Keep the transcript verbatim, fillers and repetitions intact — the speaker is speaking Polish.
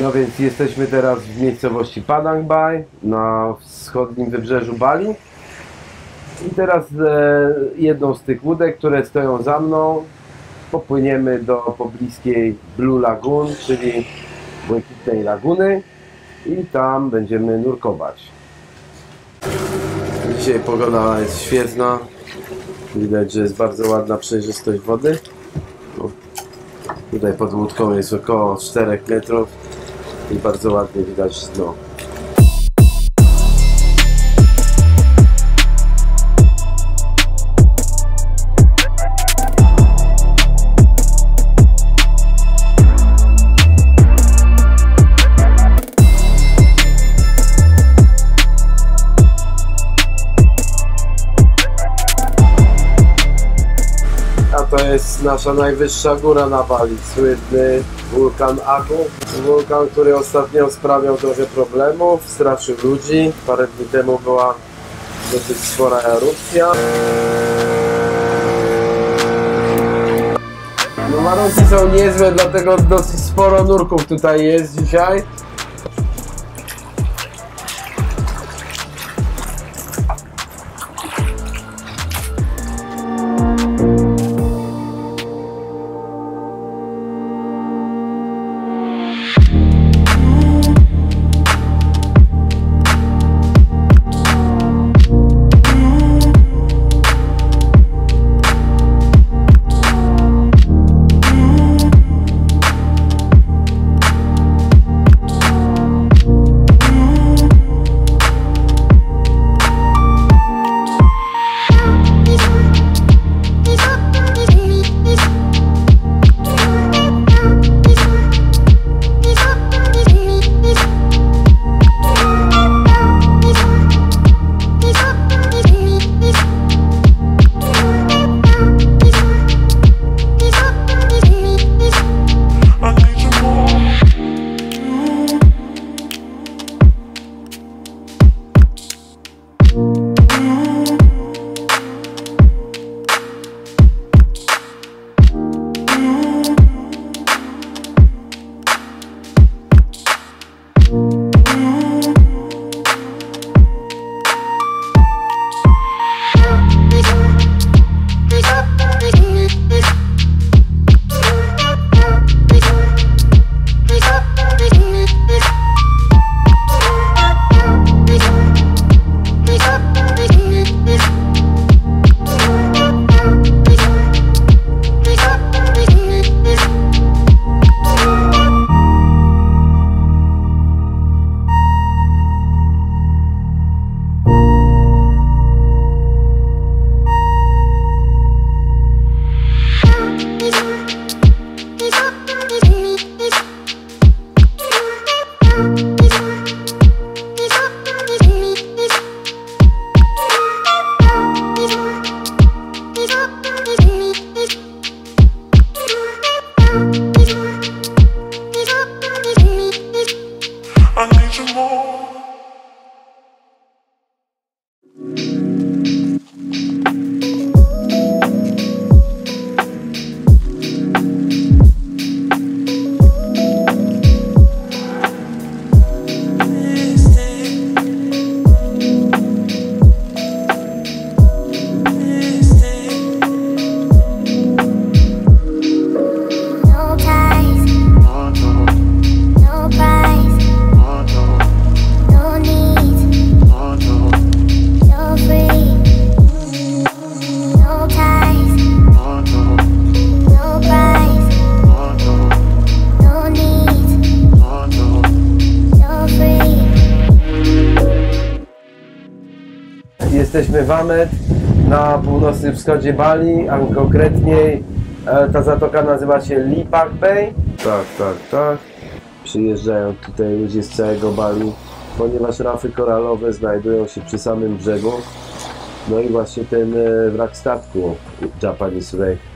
No więc jesteśmy teraz w miejscowości Padang Bai na wschodnim wybrzeżu Bali. I teraz e, jedną z tych łódek, które stoją za mną, popłyniemy do pobliskiej Blue Lagoon, czyli Błękitnej Laguny, i tam będziemy nurkować. Dzisiaj pogoda jest świetna. Widać, że jest bardzo ładna przejrzystość wody. No, tutaj pod łódką jest około czterech metrów i bardzo ładnie widać dno. To jest nasza najwyższa góra na Bali, słynny wulkan Agu. Wulkan, który ostatnio sprawiał trochę problemów, straszył ludzi. Parę dni temu była dosyć spora erupcja. No, warunki są niezłe, dlatego dosyć sporo nurków tutaj jest dzisiaj. Jesteśmy w Amed, na północnym wschodzie Bali, a konkretniej e, ta zatoka nazywa się Lipak Bay. Tak, tak, tak. Przyjeżdżają tutaj ludzie z całego Bali, ponieważ rafy koralowe znajdują się przy samym brzegu. No i właśnie ten e, wrak statku Japanese Wreck